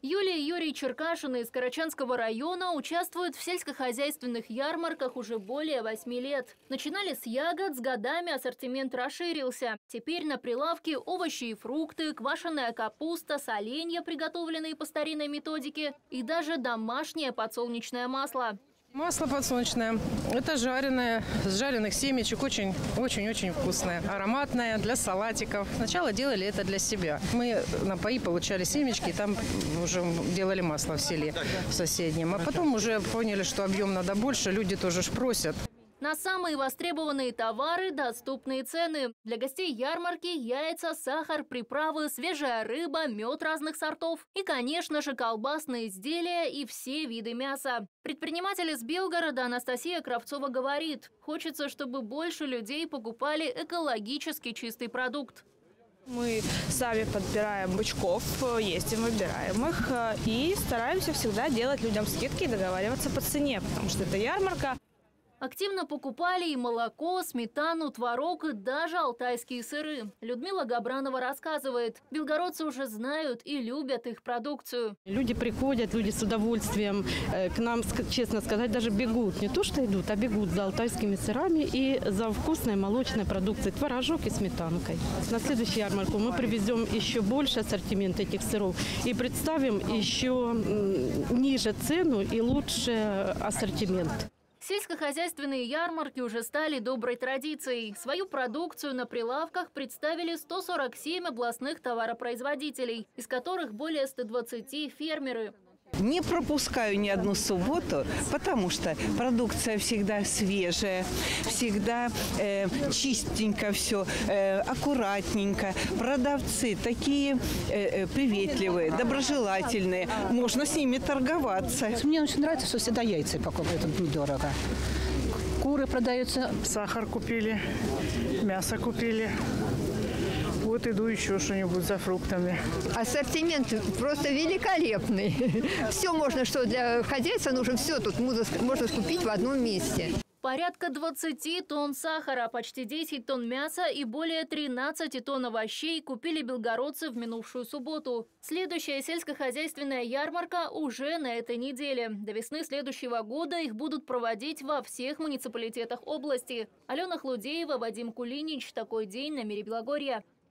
Юлия и Юрий Черкашины из Карачанского района участвуют в сельскохозяйственных ярмарках уже более 8 лет. Начинали с ягод, с годами ассортимент расширился. Теперь на прилавке овощи и фрукты, квашеная капуста, соленья, приготовленные по старинной методике, и даже домашнее подсолнечное масло. Масло подсолнечное. Это жареное, с жареных семечек. Очень-очень вкусное. Ароматное, для салатиков. Сначала делали это для себя. Мы на паи получали семечки, и там уже делали масло в селе в соседнем. А потом уже поняли, что объем надо больше, люди тоже ж просят. На самые востребованные товары доступные цены. Для гостей ярмарки яйца, сахар, приправы, свежая рыба, мед разных сортов и, конечно же, колбасные изделия и все виды мяса. Предприниматель из Белгорода Анастасия Кравцова говорит, хочется, чтобы больше людей покупали экологически чистый продукт. Мы сами подбираем бычков, ездим, выбираем их и стараемся всегда делать людям скидки и договариваться по цене, потому что это ярмарка. Активно покупали и молоко, сметану, творог и даже алтайские сыры. Людмила Габранова рассказывает, белгородцы уже знают и любят их продукцию. Люди приходят, люди с удовольствием к нам, честно сказать, даже бегут. Не то что идут, а бегут за алтайскими сырами и за вкусной молочной продукцией, творожок и сметанкой. На следующую ярмарку мы привезем еще больше ассортимент этих сыров и представим еще ниже цену и лучше ассортимент. Сельскохозяйственные ярмарки уже стали доброй традицией. Свою продукцию на прилавках представили 147 областных товаропроизводителей, из которых более 120 фермеры. Не пропускаю ни одну субботу, потому что продукция всегда свежая, всегда чистенько все, аккуратненько. Продавцы такие приветливые, доброжелательные. Можно с ними торговаться. Мне очень нравится, что всегда яйца покупают недорого. Куры продаются. Сахар купили, мясо купили. Вот иду еще что-нибудь за фруктами. Ассортимент просто великолепный. Все можно, что для хозяйства нужно, все тут можно купить в одном месте. Порядка 20 тонн сахара, почти 10 тонн мяса и более 13 тонн овощей купили белгородцы в минувшую субботу. Следующая сельскохозяйственная ярмарка уже на этой неделе. До весны следующего года их будут проводить во всех муниципалитетах области. Алена Хлудеева, Вадим Кулинич. Такой день на Мире Белогорья.